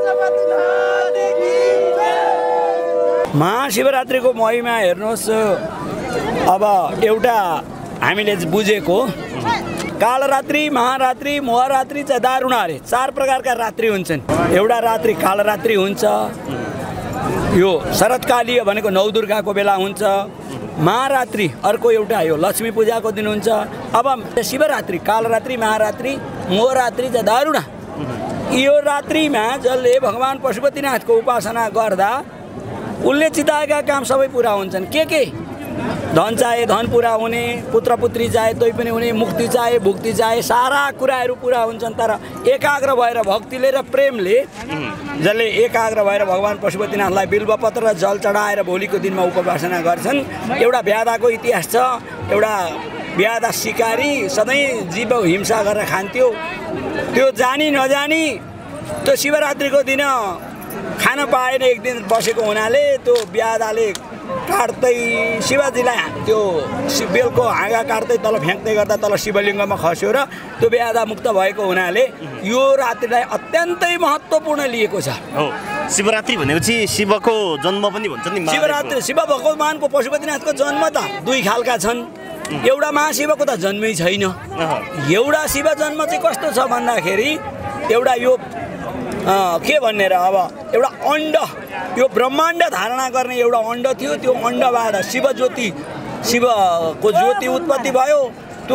महाशिवरात्रिको महिमा हेर्नुहोस्। अब एउटा हामीले बुझेको कालरात्रि, महारात्रि, मोहरात्रि चाहिँ दारुणा अरे 4 प्रकारका रात्रि हुन्छन्। एउटा रात्रि कालरात्रि हुन्छ, यो शरदकालीय भनेको नवदुर्गाको बेला हुन्छ। महारात्रि अर्को एउटा यो लक्ष्मी पूजाको दिन हुन्छ। अब शिवरात्रि, कालरात्रि, महारात्रि, मोहरात्रि चाहिँ दारुणा। यो रात्रिमा जसले भगवान पशुपतिनाथको उपासना गर्दा उसले चिताएका काम सबै पुरा हुन्छन्। के धन चाहे धन पुरा हुने, पुत्र पुत्री चाहे तै पनि हुने, मुक्ति चाहे भुक्ति चाहे, सारा कुराहरू पुरा हुन्छन्। तर एकाग्र भएर भक्तिले र प्रेमले जसले एकाग्र भएर भगवान पशुपतिनाथलाई बिल्वपत्र र जल चढाएर भोलिको दिनमा उपासना गर्छन्। एउटा ब्यादाको इतिहास छ। एउटा ब्यादा शिकारी सधैँ जीव हिंसा गरेर खान्थ्यो। त्यो जानी नजानी त्यो शिवरात्रिको दिन खान पाएन, एक दिन बसेको हुनाले त्यो ब्यादाले काट्दै शिवजीलाई त्यो बेलको हाँगा काट्दै तल फ्याँक्दै गर्दा तल शिवलिङ्गमा खस्यो र त्यो ब्यादा मुक्त भएको हुनाले यो रात्रिलाई अत्यन्तै महत्त्वपूर्ण लिएको छ। शिवरात्रि भनेको चाहिँ शिवको जन्म पनि भन्छ नि। शिवरात्रि शिव भगवानको पशुपतिनाथको जन्म त दुई खालका छन्। एउटा महाशिवको त जन्मै छैन। एउटा शिव जन्म चाहिँ कस्तो छ भन्दाखेरि एउटा यो के भन्ने र अब एउटा अण्ड, यो ब्रह्माण्ड धारणा गर्ने एउटा अण्ड थियो। त्यो अण्डबाट शिव ज्योति, शिवको ज्योति उत्पत्ति भयो। त्यो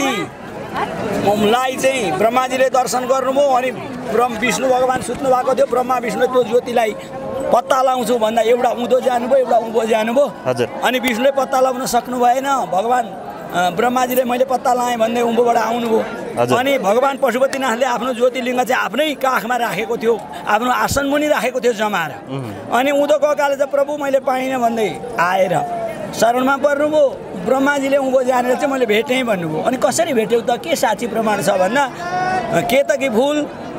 ज्योतिलाई चाहिँ ब्रह्माजीले दर्शन गर्नुभयो। अनि विष्णु भगवान सुत्नु भएको थियो। ब्रह्मा विष्णुले त्यो ज्योतिलाई पत्ता लगाउँछु भन्दा एउटा उँधो जानुभयो, एउटा उँभो जानुभयो। अनि विष्णुले पत्ता लगाउन सक्नु भएन। भगवान ब्रह्माजीले मैले पत्ता लगाएँ भन्दै उँभोबाट आउनुभयो। अनि भगवान पशुपतिनाथले आफ्नो ज्योतिलिङ्ग चाहिँ आफ्नै काखमा राखेको थियो, आफ्नो आसन मुनि राखेको थियो जमाएर। अनि उँधोको काले चाहिँ प्रभु मैले पाइनँ भन्दै आएर शरणमा पर्नुभयो। ब्रह्माजीले उँभो जानेर चाहिँ मैले भेटेँ भन्नुभयो। अनि कसरी भेट्यौ त, के साँची प्रमाण छ भन्दा केतकी फुल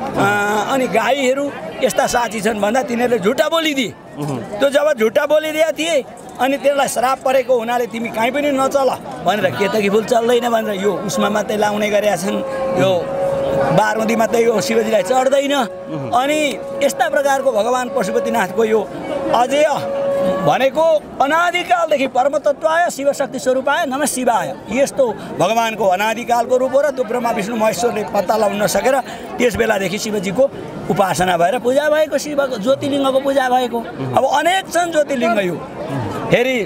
अनि गाईहरू यस्ता साँची छन् भन्दा तिनीहरूले झुटा बोलिदिए। त्यो जब झुटा बोलिदिएका थिए अनि त्यसलाई श्राप परेको हुनाले तिमी कहीँ पनि नचल भनेर केतकी फुल चल्दैन भनेर यो उसमा मात्रै लाउने गरेका छन्। यो बारमती मात्रै यो शिवजीलाई चढ्दैन। अनि यस्ता प्रकारको भगवान पशुपतिनाथको यो अजेय भनेको अनादिकालदेखि परमतत्त्वाय शिवशक्ति स्वरूपाय नमः शिवाय यस्तो भगवानको अनादिकालको रूप हो। र त्यो ब्रह्मा विष्णु महेश्वरले पत्ता लगाउन नसकेर त्यस बेलादेखि शिवजीको उपासना भएर पूजा भएको, शिवको ज्योतिलिङ्गको पूजा भएको। अब अनेक छन् ज्योतिलिङ्ग। यो फेरि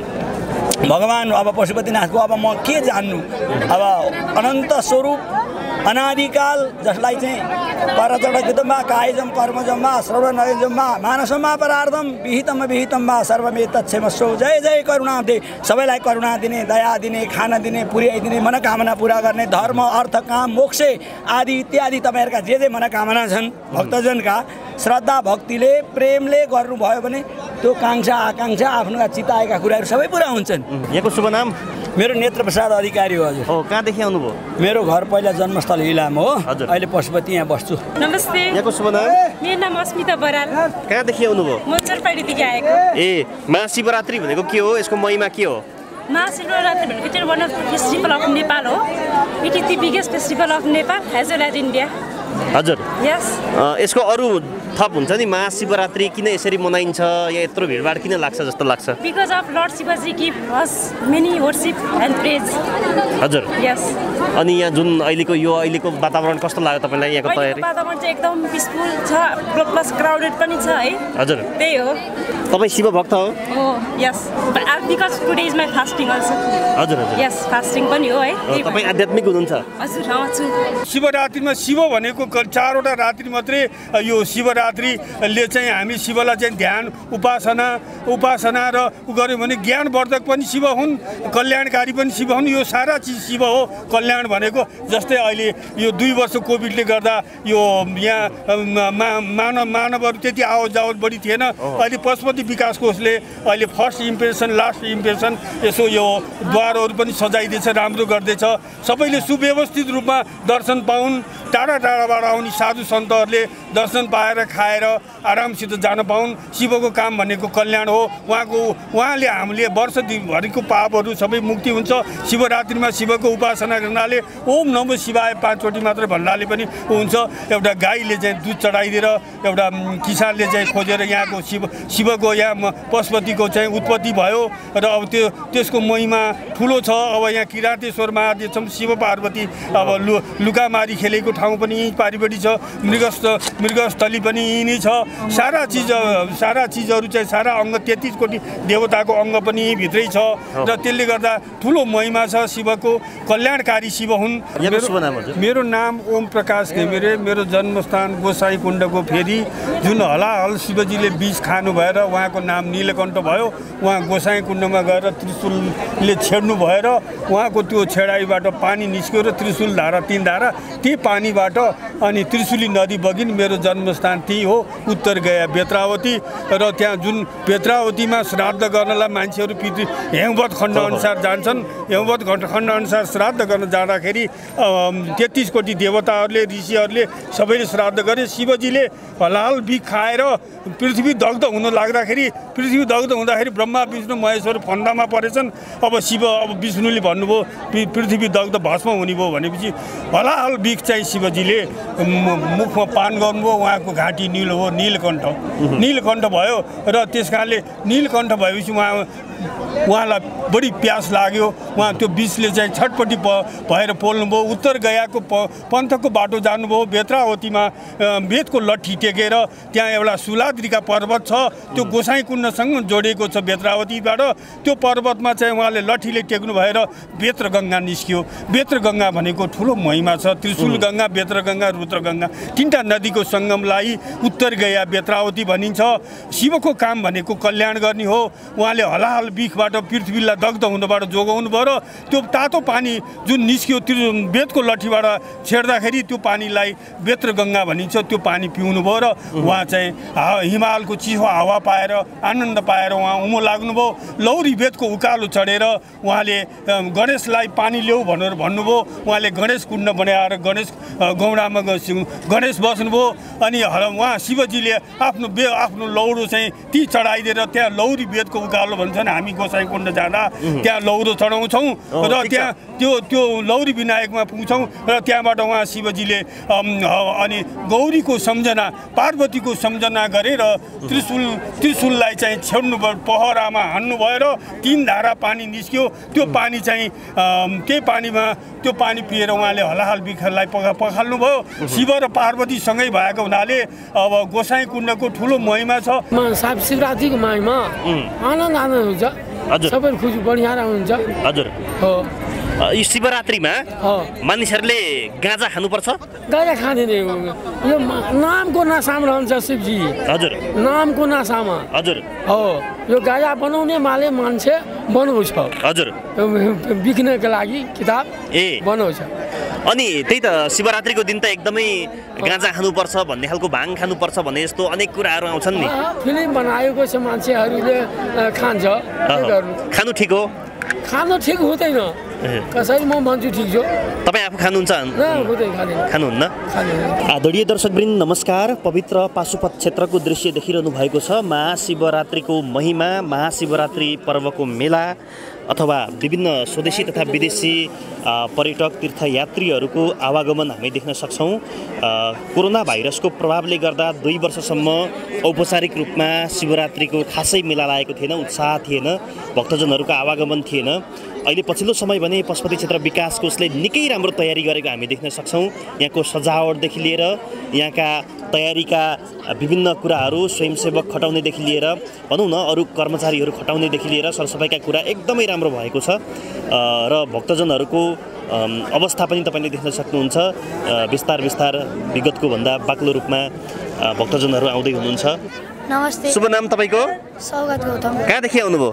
भगवान अब पशुपतिनाथको अब म के जान्नु, अब अनन्त स्वरूप अनादिकाल जसलाई चाहिँ परजडकृतमा कायजम कर्मजममा श्रवणयजममा मानसमा परार्धम विहितम सर्वमेतच्छेमस्व। जय जय करुणा दे, सबैलाई करुणा दिने, दया दिने, खाना दिने, पुर्याइदिने, मनोकामना पुरा गर्ने, धर्म अर्थ काम मोक्ष आदि इत्यादि तपाईँहरूका जे मनोकामना छन् भक्तजनका श्रद्धा भक्तिले प्रेमले गर्नुभयो भने त्यो काङ्क्षा आकाङ्क्षा आफ्नो चिताएका कुराहरू सबै पुरा हुन्छन्। यहाँको शुभ नाम? मेरो नेत्र प्रसाद अधिकारी हो। हजुर। हो, कहाँदेखि आउनुभयो? मेरो घर पहिला जन्मस्थल इलाम हो। अहिले पशुपति यहाँ बस्छु। नमस्ते। यहाँको शुभ नाम? मेरो नाम अस्मिता बराल। कहाँदेखि आउनुभयो? म चरपाडीदेखि आएको। ए, महाशिवरात्रि भनेको के हो? यसको महिमा के हो? महाशिवरात्रि भनेको चाहिँ one of the festival of Nepal हो। It is the biggest festival of Nepal as well as India. हजुर। यस। यसको अरू थप हुन्छ नि, महाशिवरात्रि किन यसरी मनाइन्छ या यत्रो भिडभाड किन लाग्छ जस्तो लाग्छ? Because of lord Shivji give us many worship and praise. हजुर। यस। अनि यहाँ जुन अहिलेको वातावरण कस्तो लाग्यो तपाईँलाई? यहाँको तयारी? वातावरण चाहिँ एकदम पिसफुल छ, प्लस क्राउडेड पनि छ है। हजुर। त्यही हो। तपाईँ शिव भक्त हो? हो, yes. Because today is my fasting also. हजुर हजुर। यस, फास्टिङ पनि हो है। तपाईँ आध्यात्मिक हुनुहुन्छ? हजुर, छु। शिवरात्रिमा शिव भनेको 4वटा रात्रि मात्रै यो शिवरात्रिले चाहिँ हामी शिवलाई चाहिँ ध्यान उपासना र गऱ्यौँ भने ज्ञानवर्धक पनि शिव हुन्, कल्याणकारी पनि शिव हुन्। यो सारा चिज शिव हो। कल्याण भनेको जस्तै अहिले यो 2 वर्ष कोभिडले गर्दा यो यहाँ मानवहरू त्यति आवत जावत बढी थिएन। अहिले पशुपति विकास कोषले अहिले फर्स्ट इम्प्रेसन लास्ट इम्प्रेसन यसो यो द्वारहरू पनि सजाइदिएछ, राम्रो गर्दैछ। सबैले सुव्यवस्थित रूपमा दर्शन पाउन् टाढा टाढाबाट आउने साधु सन्तहरूले दर्शन पाएर खाएर आरामसित जान पाउन्। शिवको काम भनेको कल्याण हो। उहाँले हामीले वर्षभरिको पापहरू सबै मुक्ति हुन्छ। शिवरात्रिमा शिवको उपासना गर्नाले ओम नमो शिवाय 5 चोटि मात्र भन्नाले पनि हुन्छ। एउटा गाईले चाहिँ दुध चढाइदिएर एउटा किसानले चाहिँ खोजेर यहाँको शिवको यहाँ पशुपतिको चाहिँ उत्पत्ति भयो र अब त्यसको महिमा ठुलो छ। अब यहाँ किरातेश्वर महादेव छन्, शिव पार्वती अब लुकामारी खेलेको ठाउँ पनि यहीँ पारिपट्टि छ, मृगस्थली पनि यहीँ नै छ। सारा चिजहरू चाहिँ सारा अङ्ग 33 कोटी देवताको अङ्ग पनि यहीँ भित्रै छ र त्यसले गर्दा ठुलो महिमा छ। शिवको कल्याणकारी शिव हुन्। मेरो नाम ओम प्रकाश घिमिरे। मेरो जन्मस्थान गोसाईकुण्डको फेरि जुन हलाहल शिवजीले विष खानु भएर उहाँको नाम नीलकण्ठ भयो। उहाँ गोसाईकुण्डमा गएर त्रिशूलले छेड्नु भएर उहाँको त्यो छेडाइबाट पानी निस्क्यो र त्रिशूल धारा 3 धारा त्यही पानीबाट अनि त्रिशूली नदी बगिन्। मेरो जन्मस्थान त्यही हो, उत्तर गया बेत्रावती। र त्यहाँ जुन बेत्रावतीमा श्राद्ध गर्नलाई मान्छेहरू हेमवत खण्ड अनुसार जान्छन्। हेमवत खण्ड अनुसार श्राद्ध गर्न जाँदाखेरि 33 कोटी देवताहरूले ऋषिहरूले सबैले श्राद्ध गरे। शिवजीले हलाल बिख खाएर पृथ्वी दग्ध हुन लाग्दाखेरि ब्रह्मा विष्णु महेश्वर फन्दामा परेछन्। अब विष्णुले भन्नुभयो पृथ्वी दग्ध भस्म हुने भयो भनेपछि हलाल बिख चाहिँ शिवजीले मुखमा पान गर्नुभयो। उहाँको घाँटी नील हो, नीलकण्ठ भयो र त्यस कारणले नीलकण्ठ भएपछि उहाँलाई बढी प्यास लाग्यो। उहाँ त्यो विषले चाहिँ छटपट्टि भएर पोल्नुभयो। उत्तर गयाको पन्थको बाटो जानुभयो। बेत्रावतीमा बेतको लट्ठी टेकेर त्यहाँ एउटा सुलाद्रीका पर्वत छ, त्यो गोसाईकुण्डसँग जोडिएको छ बेत्रावतीबाट। त्यो पर्वतमा चाहिँ उहाँले लट्ठीले टेक्नु भएर बेत्रगङ्गा निस्कियो। बेत्रगङ्गा भनेको ठुलो महिमा छ। त्रिशूल गङ्गा, बेत्रगङ्गा, रुद्रगङ्गा 3टा नदीको सङ्गमलाई उत्तर गया बेत्रावती भनिन्छ। शिवको काम भनेको कल्याण गर्ने हो। उहाँले हलाहल बिखबाट पृथ्वीलाई दग्ध हुनबाट जोगाउनु भयो र त्यो तातो पानी जुन निस्क्यो बेतको लट्ठीबाट छेड्दाखेरि त्यो पानीलाई बेत्रगङ्गा भनिन्छ। त्यो पानी पिउनु भयो र उहाँ चाहिँ हिमालको चिसो हावा पाएर आनन्द पाएर उहाँ उमो लाग्नुभयो। लौरी बेतको उकालो चढेर उहाँले गणेशलाई पानी ल्याऊ भनेर भन्नुभयो। उहाँले गणेश कुण्ड बनाएर गणेश गौडामा गणेश बस्नुभयो। अनि उहाँ शिवजीले आफ्नो लौरो चाहिँ ती चढाइदिएर त्यहाँ लौरी बेतको उकालो भन्छन्। हामी गोसाईकुण्ड जाँदा त्यहाँ लौरो चढाउँछौँ र त्यहाँ त्यो लौरी विनायकमा पुग्छौँ र त्यहाँबाट उहाँ शिवजीले अनि गौरीको सम्झना पार्वतीको सम्झना गरेर त्रिशूललाई चाहिँ छेड्नु भयो, पहरामा हान्नु भएर 3 धारा पानी निस्क्यो। त्यो पानी चाहिँ त्यही पानीमा त्यो पानी पिएर उहाँले हलाहल बिखलाई पखाल्नु भयो। शिव र पार्वती सँगै भएको हुनाले अब गोसाईकुण्डको ठुलो महिमा छ। शिवरात्रिको महिमा आनन्द हुन्छ। सबै खुसी बढिया हुन्छ। हजुर हो। यो शिवरात्रिमा मानिसहरूले गाँजा खानुपर्छ? गाँजा खाँदैन। यो नामको नसामा रहन्छ शिवजी। हजुर, नामको नसामा। हजुर हो। यो गाँजा बनाउने मान्छे बनाउँछ। हजुर, बिक्नको लागि किताब बनाउँछ। अनि त्यही त शिवरात्रिको दिन त एकदमै गाँजा खानुपर्छ भन्ने खालको भाङ खानुपर्छ भन्ने जस्तो अनेक कुराहरू आउँछन् नि। फिल्म बनाएको छ, मान्छेहरूले खान्छ। खानु ठिक हो? खानु ठिक हुँदैन। कसरी म भन्छु ठिक छ। तपाईँ आफू खानुहुन्छ? खानुहुन्न? आदरणीय दर्शकवृन्द नमस्कार। पवित्र पाशुपत क्षेत्रको दृश्य देखिरहनु भएको छ। महाशिवरात्रिको महिमा, महाशिवरात्रि पर्वको मेला अथवा विभिन्न स्वदेशी तथा विदेशी पर्यटक तीर्थयात्रीहरूको आवागमन हामी देख्न सक्छौँ। कोरोना भाइरसको प्रभावले गर्दा 2 वर्षसम्म औपचारिक रूपमा शिवरात्रिको खासै मेला लागेको थिएन, उत्साह थिएन, भक्तजनहरूको आवागमन थिएन। अहिले पछिल्लो समय भने पशुपति क्षेत्र विकास कोषले निकै राम्रो तयारी गरेको हामी देख्न सक्छौँ। यहाँको सजावटदेखि लिएर यहाँका तयारीका विभिन्न कुराहरू, स्वयंसेवक खटाउनेदेखि लिएर भनौँ न अरू कर्मचारीहरू खटाउनेदेखि लिएर सरसफाइका कुरा एकदमै राम्रो भएको छ र भक्तजनहरूको अवस्था पनि तपाईँले देख्न सक्नुहुन्छ। बिस्तार विगतको भन्दा बाक्लो रूपमा भक्तजनहरू आउँदै हुनुहुन्छ। नमस्ते। शुभ नाम तपाईँको? स्वागत गौतम। कहाँदेखि आउनुभयो?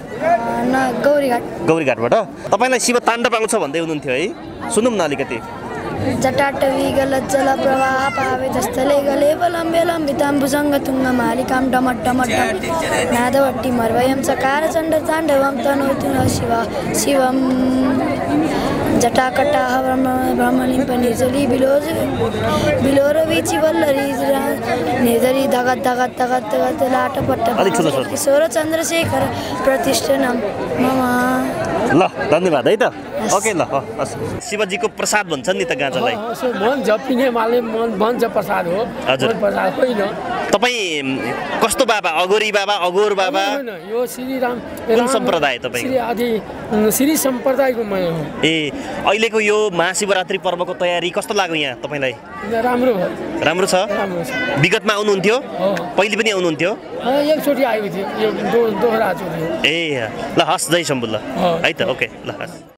गौरीघाटबाट। तपाईँलाई शिव ताण्डव आउँछ भन्दै हुनुहुन्थ्यो है, सुनौँ न अलिकति। जटाटवी गलत जल प्रवाह पावे जस्तले गले लम्बे लम्बितां भुजङ्ग तुङ्ग मालिकां डमट्टमट्ट नादवट्टी मर्वयं चकार चण्ड ताण्डवं तनोतु न शिव शिवम् जटाकटाह ब्रह्मलिं निर्जली बिलोर बिची वल्लरी निर्जली धगत धगत धगत धगत लाटपट्ट किशोर चन्द्रशेखर प्रतिष्ठानम मम ल धन्यवाद है त ओके ल हस् शिवजीको प्रसाद भन्छन् नि त गाँजालाई मन जपिने माले मन भन्छ प्रसाद हो हजुर प्रसाद होइन तपाईँ कस्तो बाबा अगोरी बाबा अगोर बाबा यो श्रीराम कुन सम्प्रदाय तपाईँ श्री सम्प्रदायको म हो ए अहिलेको यो महाशिवरात्रि पर्वको तयारी कस्तो लाग्यो यहाँ तपाईँलाई राम्रो भयो राम्रो छ विगतमा आउनुहुन्थ्यो पहिले पनि आउनुहुन्थ्यो एकचोटि आएको थियो यो दोहोरा चोटि ए ल हस् जय शम्भु ल है त ओके ल हस्